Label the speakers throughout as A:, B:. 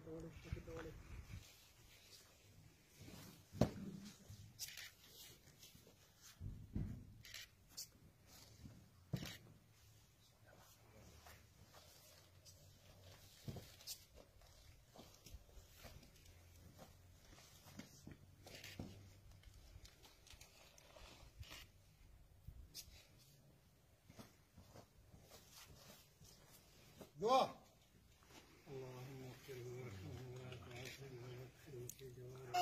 A: دعاء.
B: اللهم اغفر وارحمه ولا تعذبه واغفره في جواره.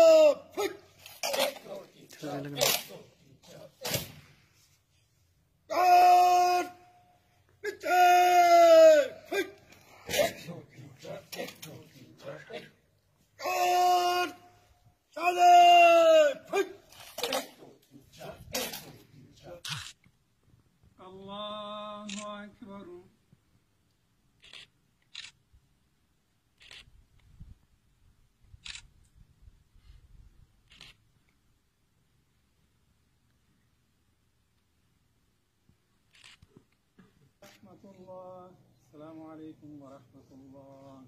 B: الله أكبر. ورحمة الله. السلام عليكم ورحمة الله.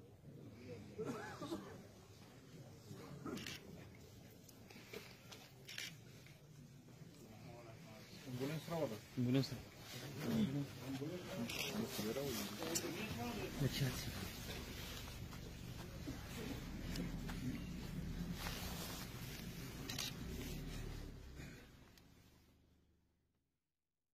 C: Ambulância.